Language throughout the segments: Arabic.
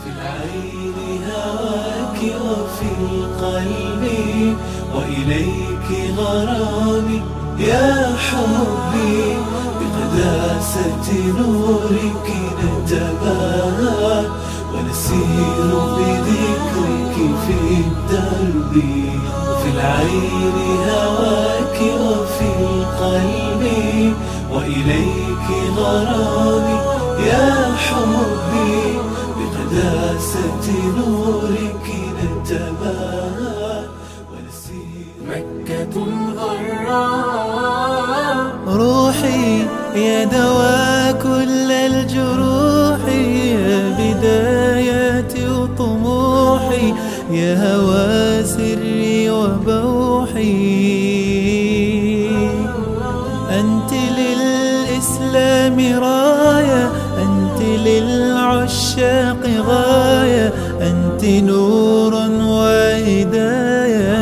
في العين هواك وفي القلب وإليك غرامي يا حبي، بقداسة نورك نتباهى ونسير بذكرك في الدرب. في العين هواك وفي القلب وإليك غرامي يا حبي، بقداسة نورك نتباهى ونسير. مكة غراء روحي يا دواء كل الجروح، يا بداياتي وطموحي، يا هوى سري وبوحي. أنت للإسلام راية، أنت للعشاق غاية، أنت نور وهداية.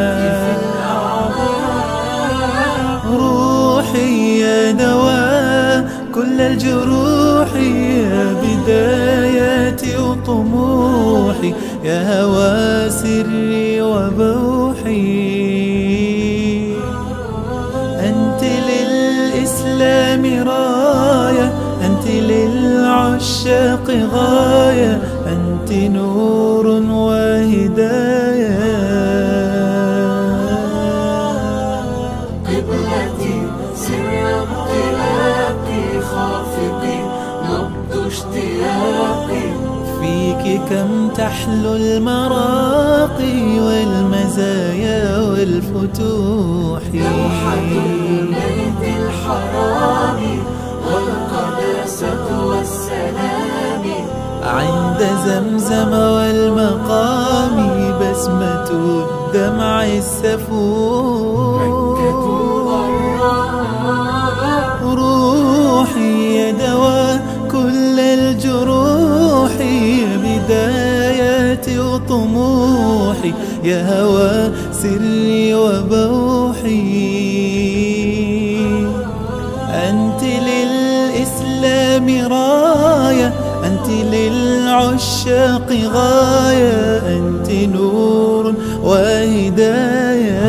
روحي يا دواء كل الجروح، يا بداياتي وطموحي، يا هوى سري وبوحي. أنت للإسلام راية، أنت للعشاق غاية، أنت نور وهداية. قبلتي سر انطلاقي، خافقي نبض اشتياقي. فيك كم تحلو المراقي والمزايا والفتوح. لوحة البيت الحرام والقداسة والسلام، عند زمزم والمقام بسمة الدمع السفوح. مكة غراء روحي يا دواء كل الجروح، يا بداياتي وطموحي، يا هوى سري وبوحي. أنت للإسلام راية، أنت للعشاق غاية، أنت نور وهداية.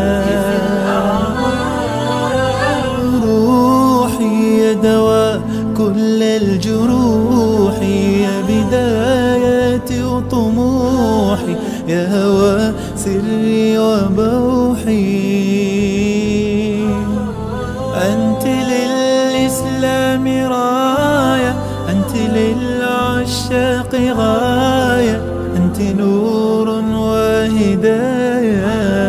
روحي يا دواء كل الجروح، يا بداياتي وطموحي، يا هوى سري وبوحي. أنت للإسلام راية، أنت للعشاق غاية، أنت نور وهداية.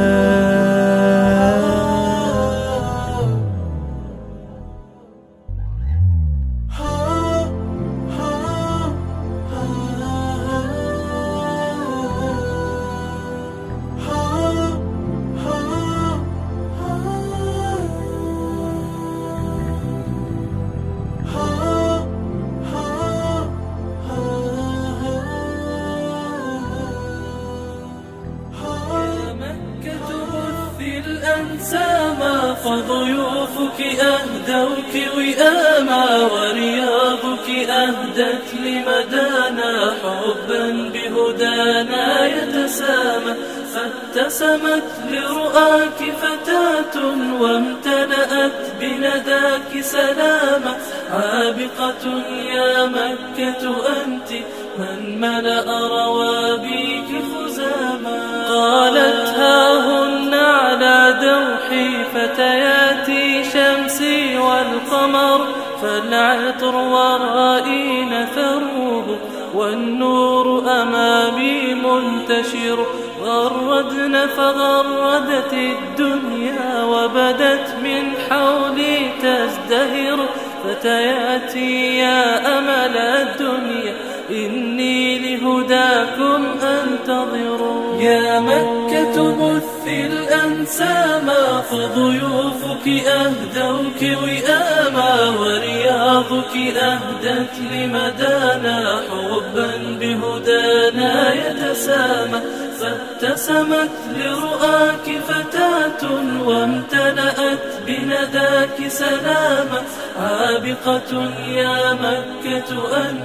الأنساما فضيوفك أهدوك وئاما، ورياضك أهدت لمدانا حبا بهدانا يتسامى. فابتسمت لرؤاك فتاة وامتلأت بنداك سلاما، عابقة يا مكة أنت من ملأ روابيك خزاما. قالت هاهن على دوحي فتياتي شمسي والقمر، فالعطر ورائي نثروه والنور أمامي منتشر. غردن فغردت الدنيا وبدت من حولي تزدهر. فتياتي يا أمل الدنيا إني لهداكم أنتظر. يا مكة بثي الأنساما فضيوفك أهدوك وئاما، ورياضك أهدت لمدانا حبا بهدانا يتسامى. فابتسمت لرؤاك فتاة وامتلأت بنداك سلاما، عابقة يا مكة أنت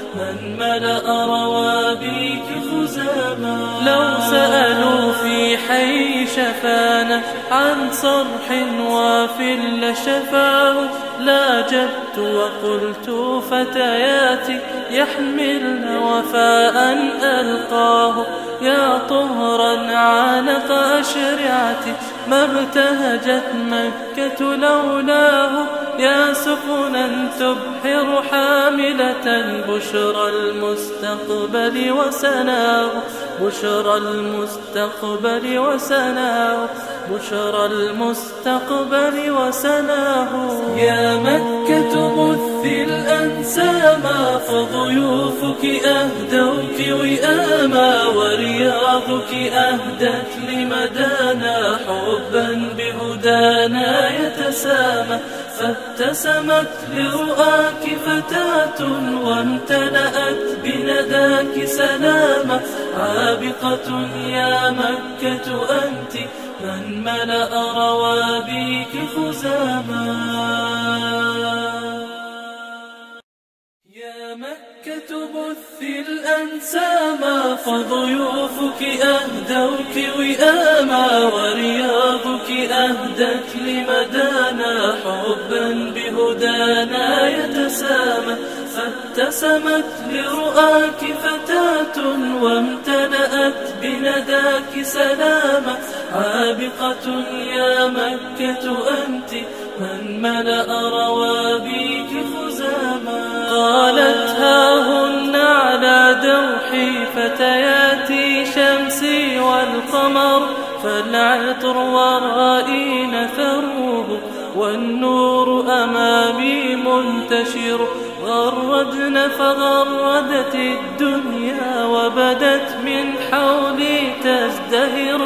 من ملأ روابيك خزاما. لو سألوا في حي شفانا عن صرح وافل شفاه لاجبت وقلت فتياتي يحملن وفاء ألقاه. يا طهرا عانق أشرعتي ما ابتهجت مكة لولاه. يا سفنا تبحر حاملة بشرى المستقبل وسناه. بشرى المستقبل وسناه. بشرى المستقبل وسناه. يا مكة بثي الأنساما فضيوفك أهدوك وئاما ورياضك أهدت لمدانا حبا بهدانا يتسامى. فابتسمت لرؤاك فتاة وامتلأت بنداك سلاما. عابقة يا مكة أنت من ملأ روابيك خزاما. يا مكة بثي الأنساما فضيوفك أهدوك وئاما ورياضك أهدت لمدانا حبا بهدانا يتسامى. فابتسمت لرؤاك فتاة وامتلأت بنداك سلاما. عابقة يا مكة أنت من ملأ روابيك خزاما. قالت هاهن على دوحي فتياتي شمسي والقمر فالعطر ورائي نثروه والنور أمامي منتشر. غردن فغردت الدنيا وبدت من حولي تزدهر.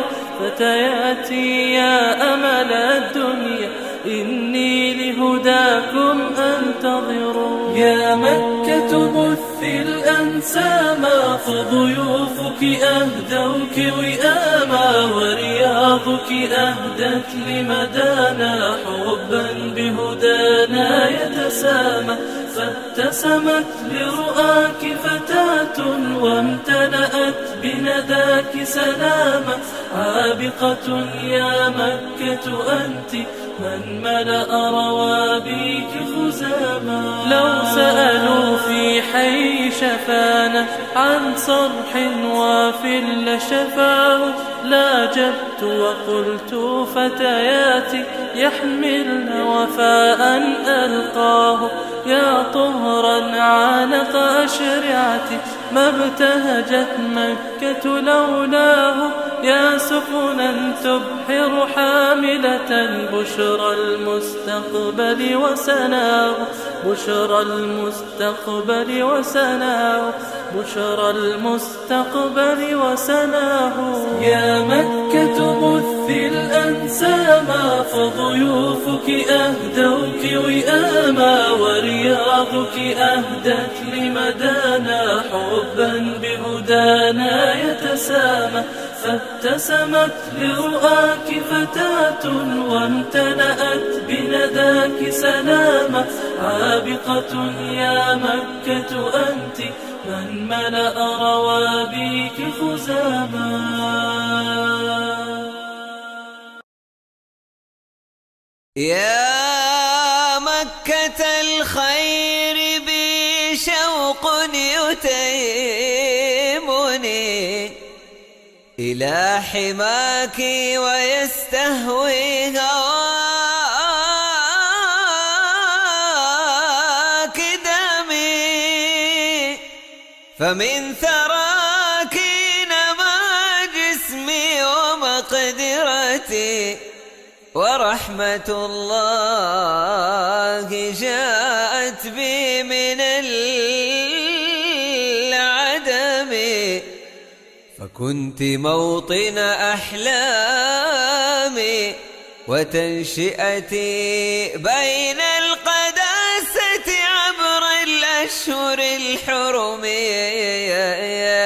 فتياتي يا أمل الدنيا إني لهداكم أنتظر. يا مكة بثي الأنساما فضيوفك أهدوك وئاما ورياضك أهدت لمدانا حبا بهدانا يتسامى. فابتسمت لرؤاك فتاة وامتلأت بنداك سلاما. عابقة يا مكة أنت من ملأ روابيك خزاما. لو سألوا في حي شفانا عن صرح وافل شفاه لاجبت وقلت فتياتي يحملن وفاء ألقاه. يا طهرا عانق أشرعتي ما ابتهجت مكة لولاه. يا سفنا تبحر حاملة بشرى المستقبل وسناه. بشرى المستقبل وسناه. بشرى المستقبل وسناه. يا مكة بثي الأنساما فضيوفك أهدوك وئاما ورياضك أهدت لمدانا حبا بهدانا يتسامى. فابتسمت لرؤاك فتاة وامتلأت بنداك سلاما. عابقة يا مكة أنت من ملأ روابيك خزاما. يا مكة الخير بي شوق يتيمني إلى حماك ويستهوي هواك دمي. فمن ثراك نما جسمي ومقدرتي ورحمة الله جاءت بي من العدم. فكنت موطن أحلامي وتنشئتي بين القداسة عبر الأشهر الحرم.